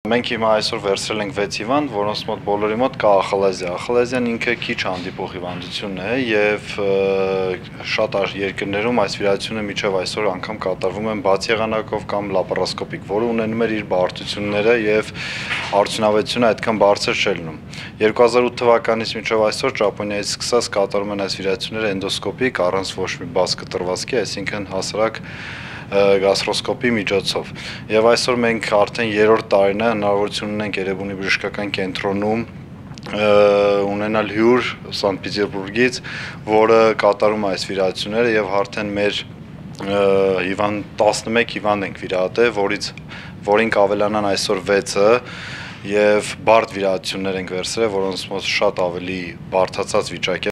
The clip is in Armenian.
Մենք հիմա այսօր վերցրել ենք 6 հիվանդ, որոնց մոտ բոլորի մոտ կա ախլազիա։ Ախլազիան ինքը քիչ հանդիպող հիվանդություն է եւ շատ երկրներում այս վիրահատությունը մինչեւ այսօր անգամ կատարվում են բաց եղանակով կամ լապարոսկոպիկ, որը ունենում էր իր բարդությունները եւ արդյունավետությունը այդքան բարձր չէր լինում։ 2008 թվականից մինչեւ այսօր Ճապոնիայից սկսած կատարում են այս վիրահատությունները էնդոսկոպիկ առանց ոչ մի բաց կտրվածքի, այսինքն հասարակ գաստրոսկոպի միջոցով։ Եվ այսօր մենք արդեն 3-րդ տարին է հնարավորություն ունենք Երևանի բժշկական կենտրոնում ունենալ հյուր Սանտ Պետերբուրգից, որը կատարում է այս վիրահատությունները եւ արդեն մեր 11 հիվանդ ենք վիրահատել, որին կավելանան այսօր 6-ը եւ բարդ վիրահատություններ ենք վերցրել, որոնց մոտ շատ ավելի բարդացած վիճակ է